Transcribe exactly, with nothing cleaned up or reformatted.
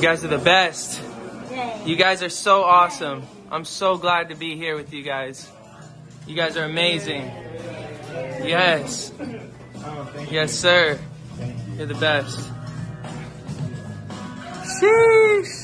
guys are the best. You guys are so awesome. I'm so glad to be here with you guys. You guys are amazing. Yes. Yes, sir. You're the best. Sheesh.